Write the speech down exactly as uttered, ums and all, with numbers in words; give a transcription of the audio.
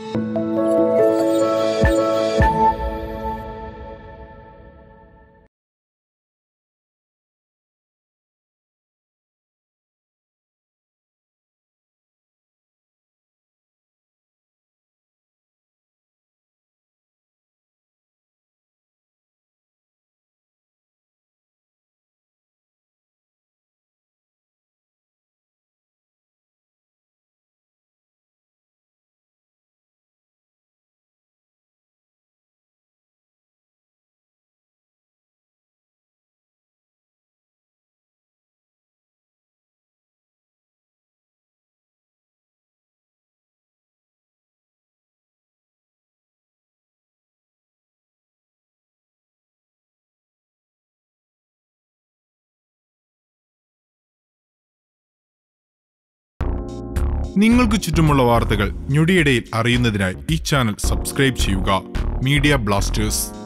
നിങ്ങൾക്ക് ചുറ്റുമുള്ള വാർത്തകൾ ഞൊടിയിടയിൽ അറിയുന്നതിനായി ഈ ചാനൽ സബ്സ്ക്രൈബ് ചെയ്യുക. Media Blasters.